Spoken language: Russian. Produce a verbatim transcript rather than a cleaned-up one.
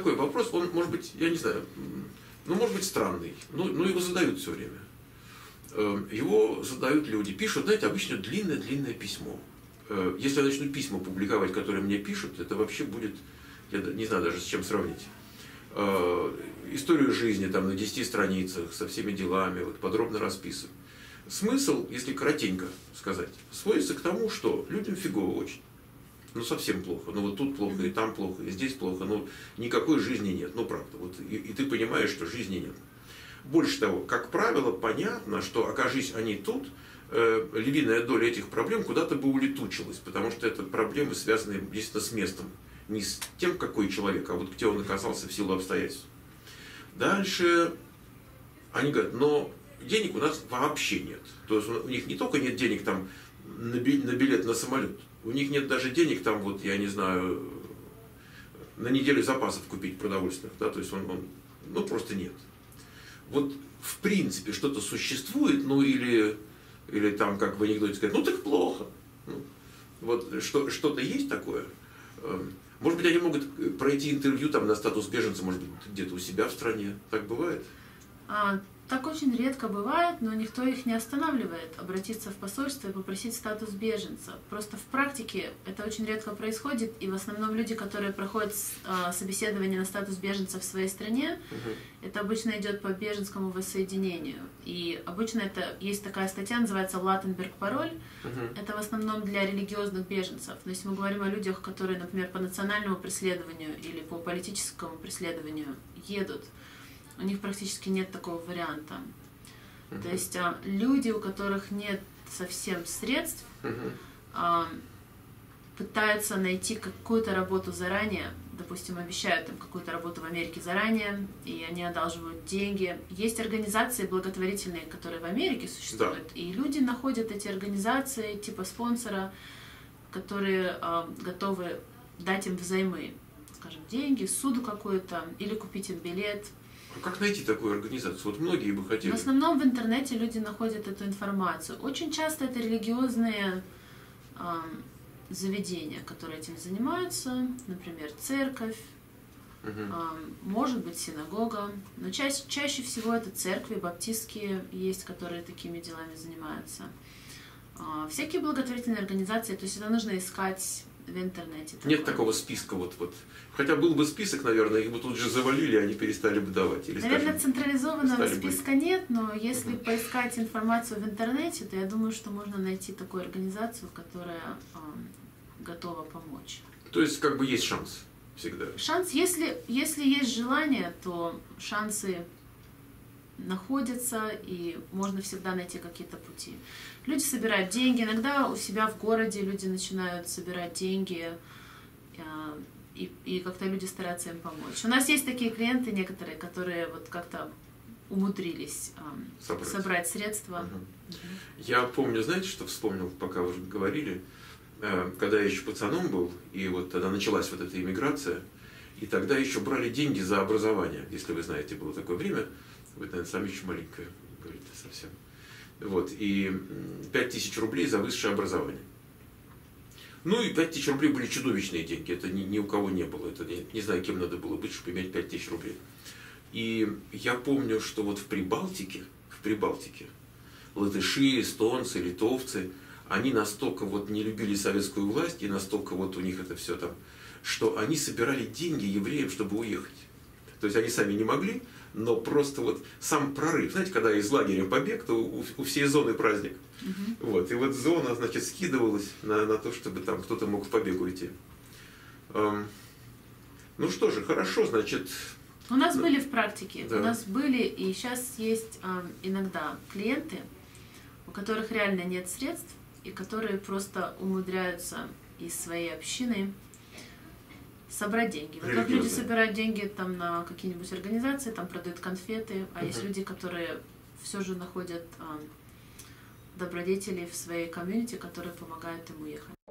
такой вопрос, он может быть, я не знаю, ну может быть странный, но, но его задают все время. Его задают люди, пишут, знаете, обычно длинное-длинное письмо. Если я начну письма публиковать, которые мне пишут, это вообще будет, я не знаю даже с чем сравнить. Историю жизни там на десяти страницах, со всеми делами, вот, подробно расписан. Смысл, если коротенько сказать, сводится к тому, что людям фигово очень. Ну, совсем плохо. Ну, вот тут плохо, и там плохо, и здесь плохо. Ну, никакой жизни нет. Ну, правда. Вот, и, и ты понимаешь, что жизни нет. Больше того, как правило, понятно, что, окажись они тут, э, львиная доля этих проблем куда-то бы улетучилась, потому что это проблемы, связанные, естественно, с местом. Не с тем, какой человек, а вот где он оказался в силу обстоятельств. Дальше они говорят, но денег у нас вообще нет. То есть у них не только нет денег там на билет на самолет, у них нет даже денег там, вот, я не знаю, на неделю запасов купить продовольственных, да, то есть он, он ну, просто нет. Вот в принципе что-то существует, ну или, или там, как в анекдоте сказать, ну так плохо. Ну, вот что, что-то есть такое. Может быть, они могут пройти интервью там на статус беженца, может быть, где-то у себя в стране. Так бывает? А, так очень редко бывает, но никто их не останавливает обратиться в посольство и попросить статус беженца. Просто в практике это очень редко происходит, и в основном люди, которые проходят а, собеседование на статус беженца в своей стране, угу. это обычно идет по беженскому воссоединению. И обычно это есть такая статья, называется «Латтенберг пароль». Угу. Это в основном для религиозных беженцев. Но если мы говорим о людях, которые, например, по национальному преследованию или по политическому преследованию едут, у них практически нет такого варианта. Uh-huh. То есть а, люди, у которых нет совсем средств, uh-huh. а, пытаются найти какую-то работу заранее, допустим, обещают им какую-то работу в Америке заранее, и они одалживают деньги. Есть организации благотворительные, которые в Америке существуют, да. и люди находят эти организации типа спонсора, которые а, готовы дать им взаймы, скажем, деньги, суду какую-то, или купить им билет. Как найти такую организацию? Вот многие бы хотели. В основном в интернете люди находят эту информацию. Очень часто это религиозные э, заведения, которые этим занимаются, например, церковь, угу. э, может быть синагога, но ча чаще всего это церкви, баптистские есть, которые такими делами занимаются. Э, всякие благотворительные организации, то есть это нужно искать в интернете. Такое. Нет такого списка вот вот. Хотя был бы список, наверное, их бы тут же завалили, они перестали бы давать. Или, наверное, скажем, централизованного списка бы... нет, но если угу. поискать информацию в интернете, то я думаю, что можно найти такую организацию, которая э, готова помочь. То есть как бы есть шанс всегда. Шанс, если, если есть желание, то шансы находятся, и можно всегда найти какие-то пути. Люди собирают деньги, иногда у себя в городе люди начинают собирать деньги, и, и как-то люди стараются им помочь. У нас есть такие клиенты некоторые, которые вот как-то умудрились собрать, собрать средства. Угу. Угу. Я помню, знаете, что вспомнил, пока вы говорили, когда я еще пацаном был, и вот тогда началась вот эта иммиграция, и тогда еще брали деньги за образование, если вы знаете, было такое время. Вы, наверное, сами еще маленькая, говорите, совсем. Вот, и пять тысяч рублей за высшее образование. Ну и пять тысяч рублей были чудовищные деньги, это ни, ни у кого не было, это не, не знаю, кем надо было быть, чтобы иметь пять тысяч рублей. И я помню, что вот в Прибалтике, в Прибалтике, латыши, эстонцы, литовцы, они настолько вот не любили советскую власть, и настолько вот у них это все там, что они собирали деньги евреям, чтобы уехать. То есть они сами не могли, но просто вот сам прорыв, знаете, когда из лагеря побег, то у, у всей зоны праздник. Uh-huh. Вот, и вот зона, значит, скидывалась на, на то, чтобы там кто-то мог в побег уйти. Эм, ну что же, хорошо, значит... У нас ну, были в практике, да. у нас были, и сейчас есть э, иногда клиенты, у которых реально нет средств, и которые просто умудряются из своей общины собрать деньги. Вот как люди собирают деньги там на какие-нибудь организации, там продают конфеты, а uh-huh. есть люди, которые все же находят а, добродетелей в своей комьюнити, которые помогают им уехать.